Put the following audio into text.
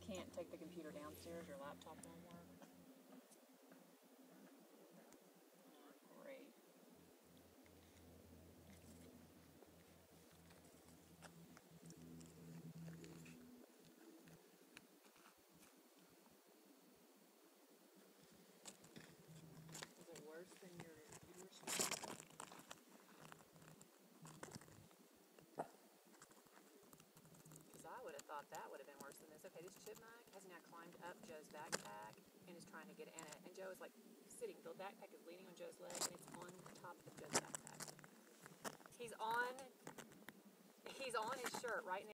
can't take the computer downstairs, your laptop won't work. Great. Is it worse than your computer screen? Because I would have thought that would have been worse than this. Okay, this chipmunk has now climbed up Joe's backpack and is trying to get in it. And Joe is like sitting. The backpack is leaning on Joe's leg and it's on top of Joe's backpack. He's on his shirt right now.